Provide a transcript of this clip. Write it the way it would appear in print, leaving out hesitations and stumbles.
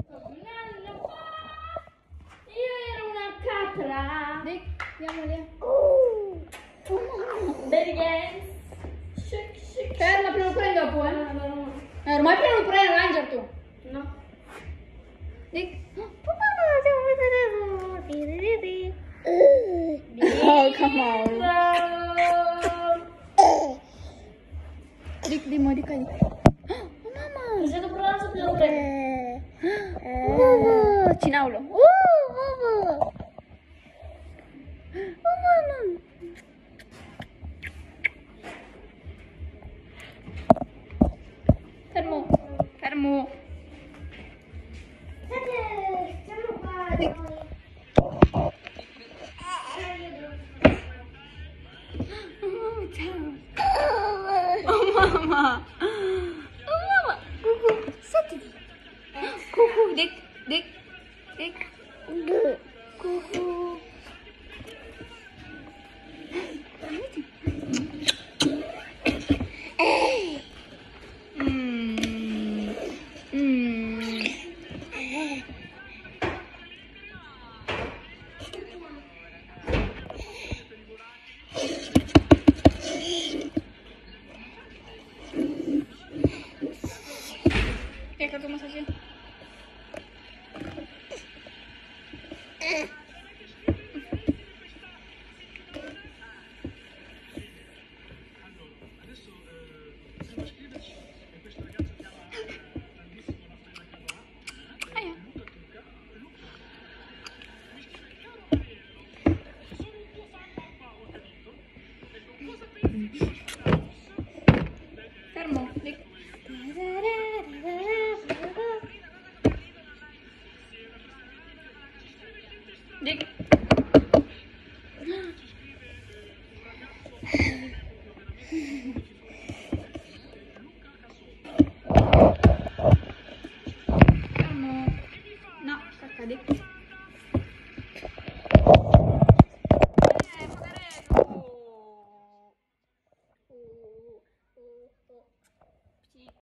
Io ero una capra. Dai, andiamo lì. Baby games. Ferma, prima lo prendi dopo, ormai prima lo prendi, Ranger tu. No. Dai. Oh, come on. Dik, di mau dikali. Oh, mama. Bisa kebetulan sebelum break. Cinaulo. Mama. Oh, mama. Fermo. Fermo. Dik. Oh, ciao. Oh, mama. Oh, mama. Kuku. Satu. Kuku. Dik. Dik. Dik. Kuku. Kayak kartu massage. Ayo. Fermo, Dik. Dik.